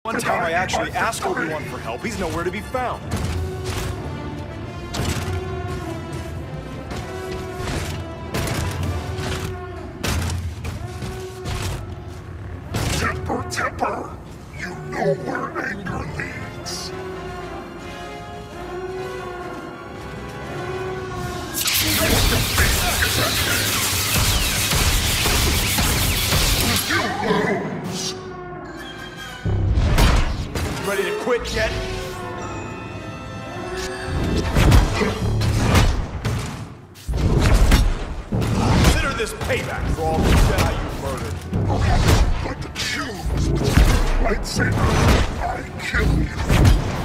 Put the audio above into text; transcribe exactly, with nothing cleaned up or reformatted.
One time I actually asked Obi-Wan for help, he's nowhere to be found. Temper, temper! You know where anger leads. You lose! Ready to quit yet? Consider this payback for all the Jedi you murdered. But the choose. Lightsaber, I kill you.